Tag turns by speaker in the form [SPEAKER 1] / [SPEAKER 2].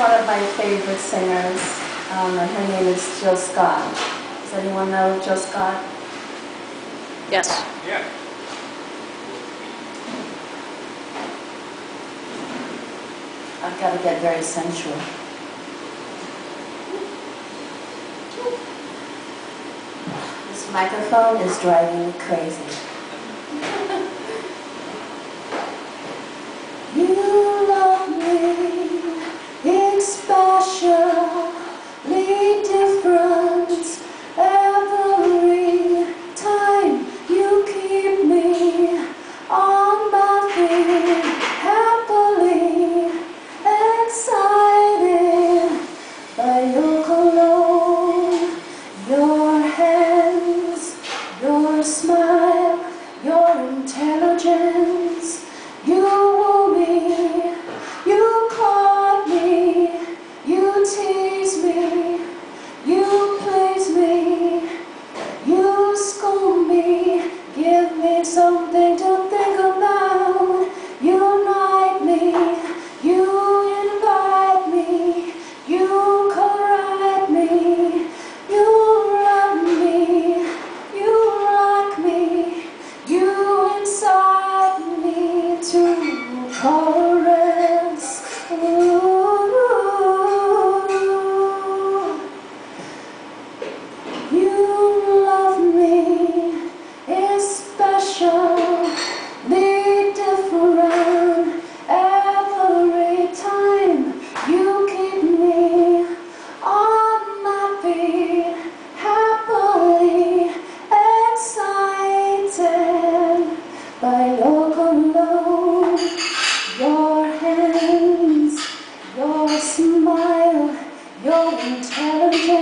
[SPEAKER 1] one of my favorite singers, and her name is Jill Scott. Does anyone know Jill Scott?
[SPEAKER 2] Yes.
[SPEAKER 3] Yeah.
[SPEAKER 1] I've got to get very sensual. This microphone is driving me crazy. You love me, it's specially different every time you keep me on my feet, happily excited by your cologne, your hands, your smile, your intelligence. You woo me, you caught me, you tease me, you please me, you scold me, give me something to think about. You unite me, you invite me, you correct me, you love me, you like me, you incite me to chorus. You love me, it's specially different every time you keep me on my feet, happily excited by your cologne, your hands, your smile, your intelligence.